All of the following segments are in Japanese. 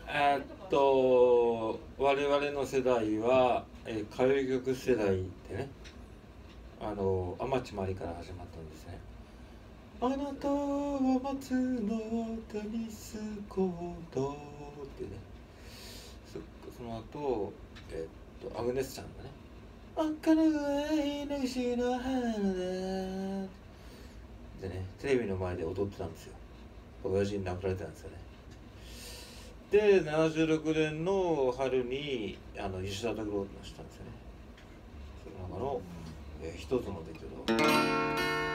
我々の世代は、歌謡曲世代でね、天地真理から始まったんですね。あなたは松のテニスコートってね、その後、アグネスちゃんがね、赤の上の石の花だでね、テレビの前で踊ってたんですよ。親父に殴られてたんですよね。で、76年の春に石田拓郎ってのを知ったんですよね。その中の、一つの出来事。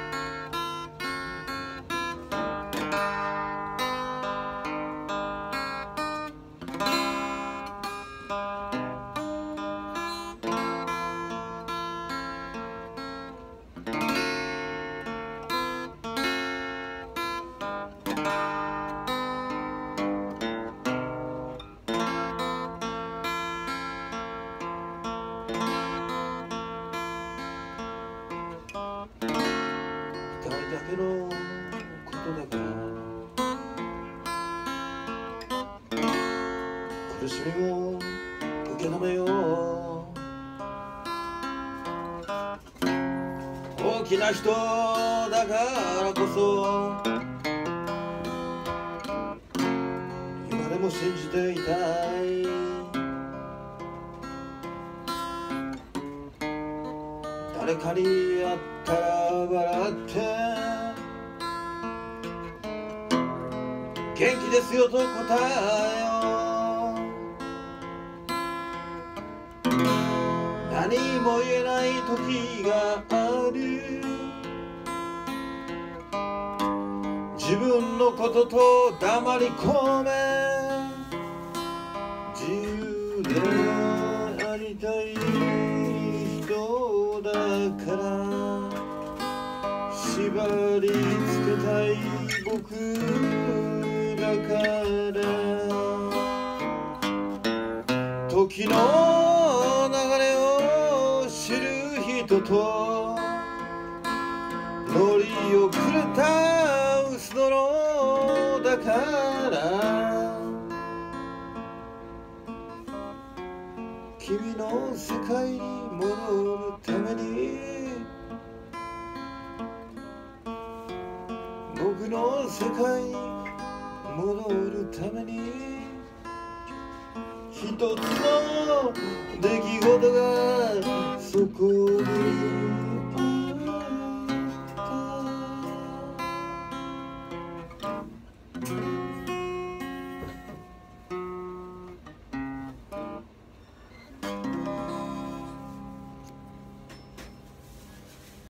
痛いだけのことだから苦しみも受け止めよう。大きな人だからこそ今でも信じていたい。誰かに会ったら笑って元気ですよと答えよう。何も言えない時がある。自分のことと黙り込め。自由でありたい人だから縛りつけたい僕だから時の流れを知る人と乗り遅れた薄泥だから君の世界に戻るために僕の世界に戻るために一つの出来事が